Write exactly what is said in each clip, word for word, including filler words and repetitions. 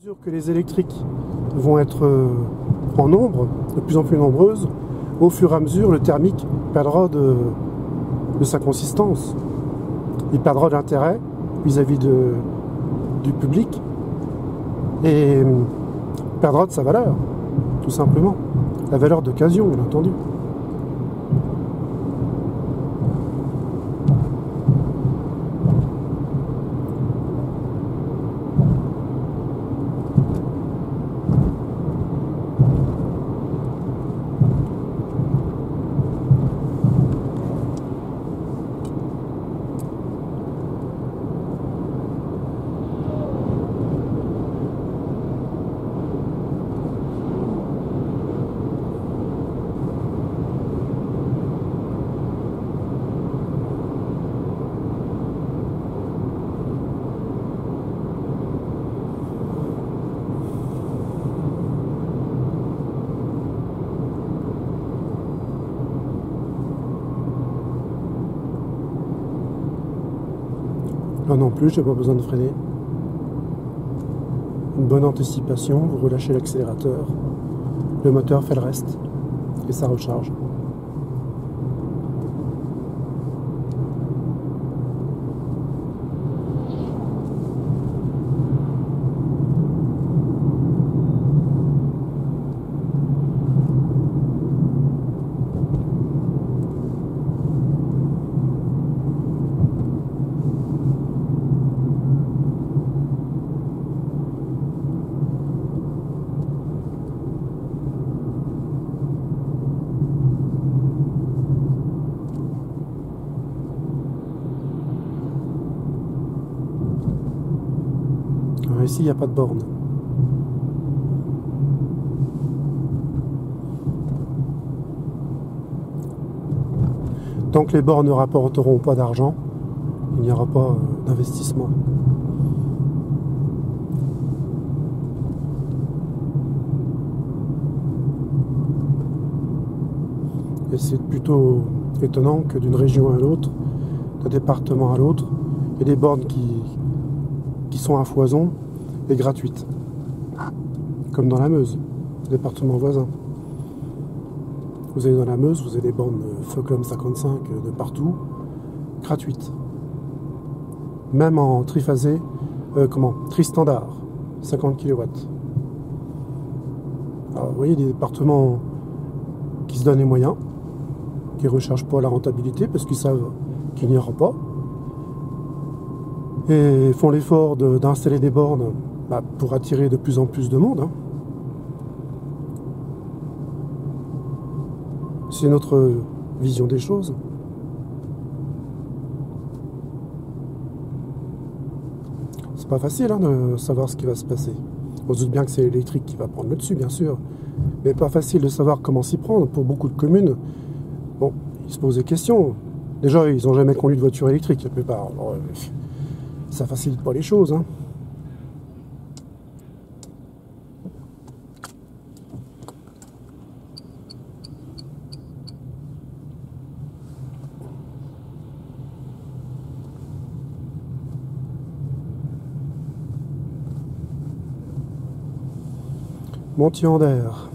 mesure que les électriques vont être en nombre, de plus en plus nombreuses, au fur et à mesure, le thermique perdra de, de sa consistance. Il perdra d'intérêt vis-à-vis de, du public et perdra de sa valeur, tout simplement. La valeur d'occasion, bien entendu. Là non plus, j'ai pas besoin de freiner. Une bonne anticipation, vous relâchez l'accélérateur, le moteur fait le reste et ça recharge. Ici, il n'y a pas de borne. Tant que les bornes ne rapporteront pas d'argent, il n'y aura pas d'investissement. Et c'est plutôt étonnant que d'une région à l'autre, d'un département à l'autre, il y a des bornes qui, qui sont à foison et gratuite, comme dans la Meuse, département voisin. Vous allez dans la Meuse, vous avez des bornes Focom cinquante-cinq de partout, gratuites. Même en triphasé, euh, comment, tri-standard, cinquante kilowatts. Alors, vous voyez des départements qui se donnent les moyens, qui ne recherchent pas la rentabilité parce qu'ils savent qu'il n'y aura pas, et font l'effort d'installer des bornes bah, pour attirer de plus en plus de monde. Hein. C'est notre vision des choses. C'est pas facile hein, de savoir ce qui va se passer. On se doute bien que c'est l'électrique qui va prendre le dessus, bien sûr. Mais pas facile de savoir comment s'y prendre. Pour beaucoup de communes, bon, ils se posent des questions. Déjà, ils n'ont jamais conduit de voiture électrique, la plupart. Alors, euh, ça facilite pas les choses. Hein. Montillon d'air.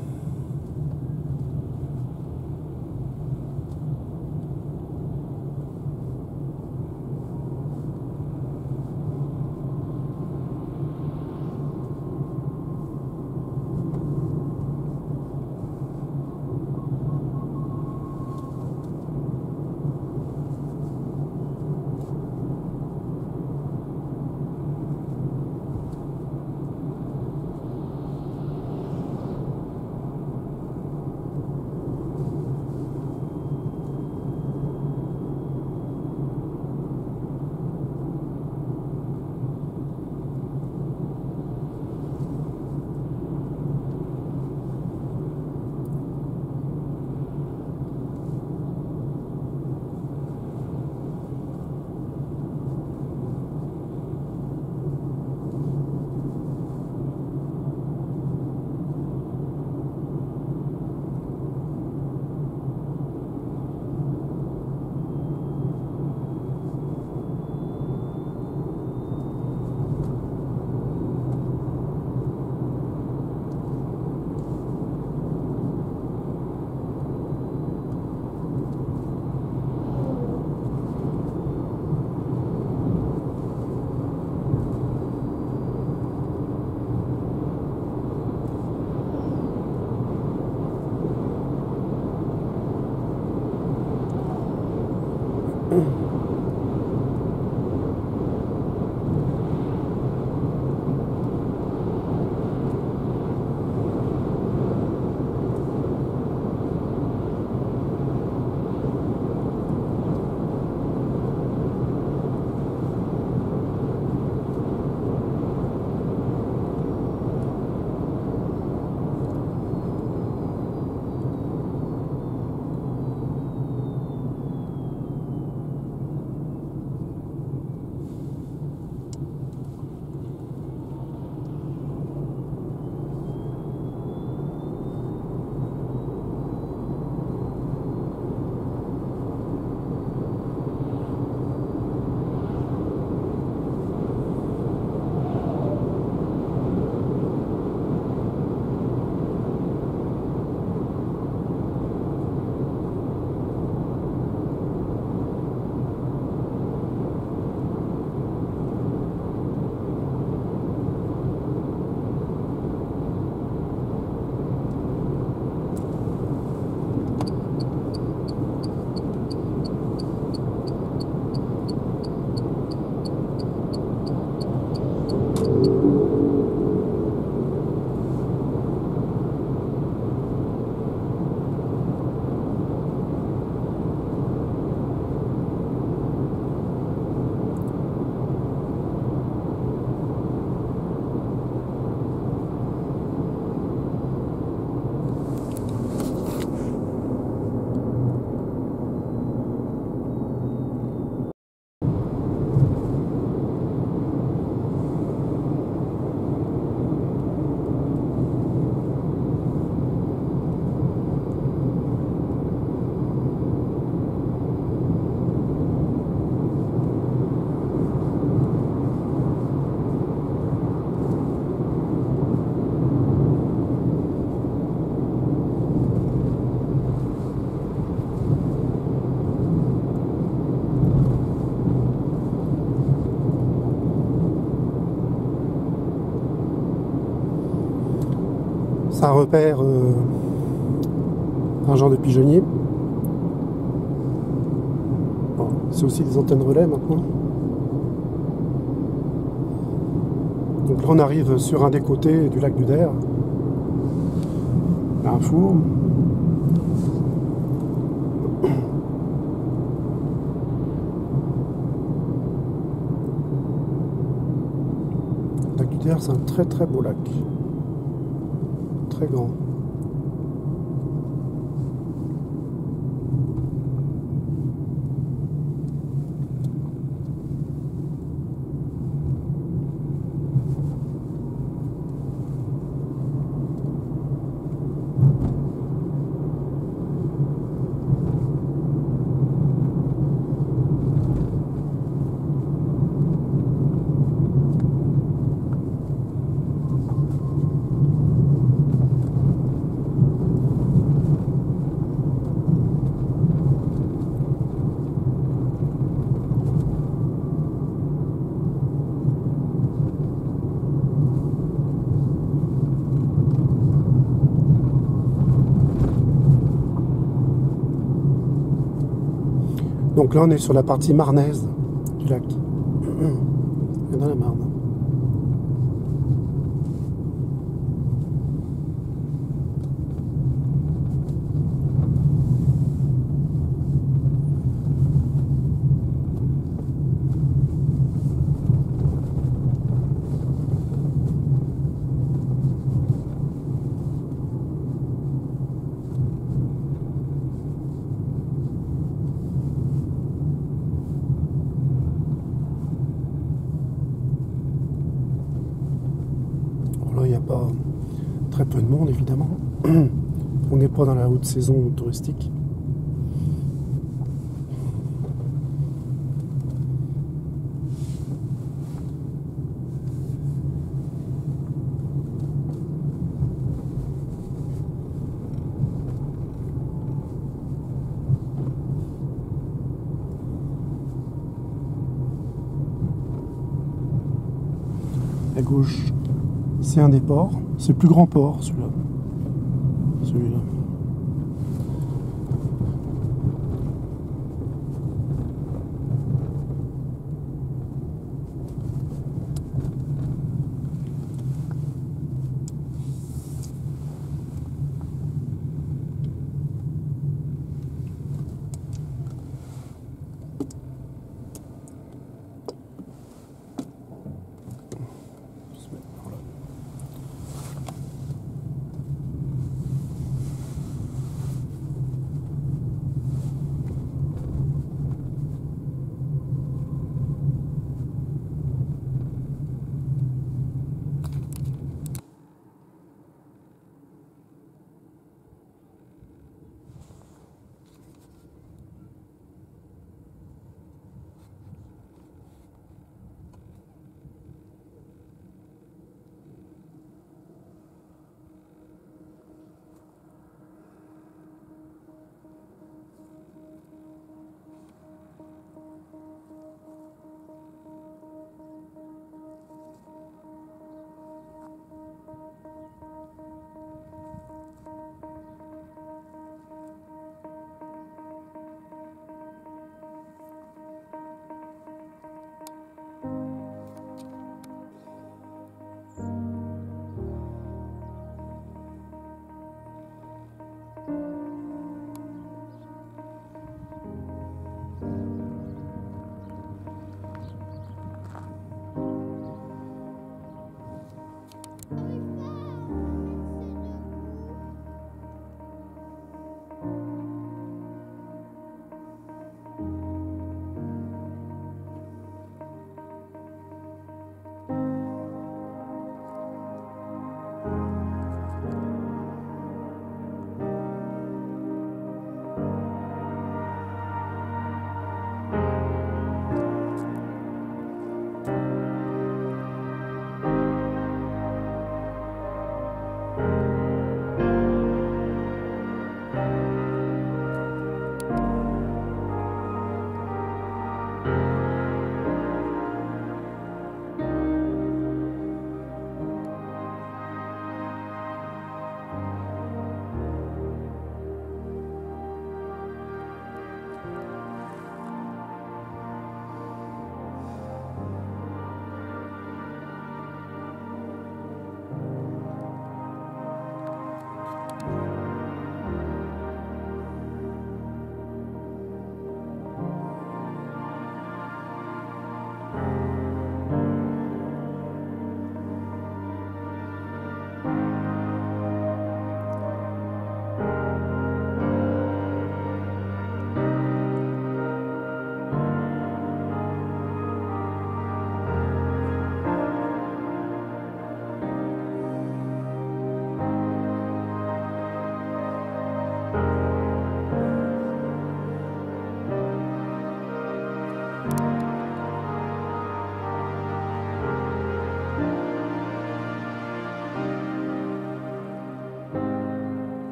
Ça repère euh, un genre de pigeonnier. Bon, c'est aussi des antennes relais maintenant. Donc là on arrive sur un des côtés du lac du Der. Il y a un four. Le lac du Der, c'est un très très beau lac. Très grand. Donc là on est sur la partie marnaise du lac. Et dans la Marne. Il n'y a pas très peu de monde évidemment. On n'est pas dans la haute saison touristique. À gauche, c'est un des ports. C'est le plus grand port, celui-là. Celui-là. Voilà.